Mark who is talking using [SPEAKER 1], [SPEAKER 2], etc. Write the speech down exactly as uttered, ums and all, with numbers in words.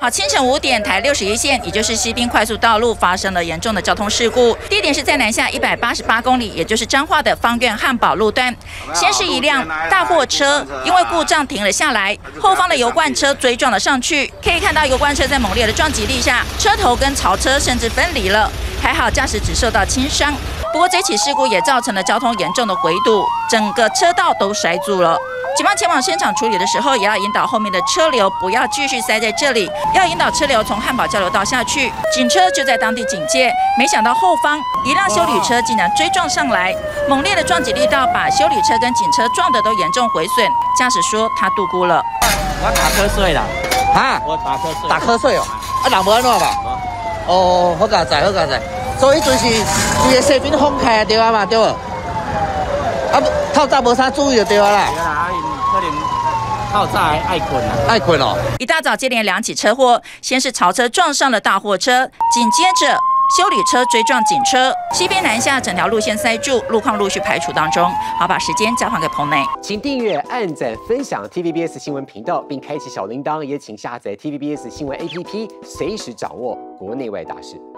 [SPEAKER 1] 好，清晨五点，台六十一线，也就是西滨快速道路发生了严重的交通事故。地点是在南下一百八十八公里，也就是彰化的芳苑汉堡路段。先是一辆大货车因为故障停了下来，后方的油罐车追撞了上去。可以看到油罐车在猛烈的撞击力下，车头跟槽车甚至分离了。还好驾驶只受到轻伤。不过这起事故也造成了交通严重的围堵，整个车道都塞住了。警方前往现场处理的时候，也要引导后面的车流不要继续塞在这里，要引导车流从汉堡交流道下去。警车就在当地警戒，没想到后方一辆休旅车竟然追撞上来，猛烈的撞击力道把休旅车跟警车撞得都严重毁损。驾驶说他度估了。
[SPEAKER 2] 我打瞌睡啦，
[SPEAKER 3] 哈，
[SPEAKER 2] 我打瞌睡，
[SPEAKER 3] 打瞌睡哦，啊，人无安怎吧？哦，好佳哉，好佳哉。所以迄阵是规个西边放开对啊嘛，对无？啊，透早无啥注意就对啊啦。
[SPEAKER 2] 对啦，可能透早爱困啦，
[SPEAKER 3] 爱困哦。
[SPEAKER 1] 一大早接连两起车祸，先是槽车撞上了大货车，紧接着休旅车追撞警车，西边南下整条路线塞住，路况陆续排除当中。好，把时间交还给棚内，
[SPEAKER 4] 请订阅、按赞、分享 T V B S 新闻频道，并开启小铃铛，也请下载 T V B S 新闻 A P P， 随时掌握国内外大事。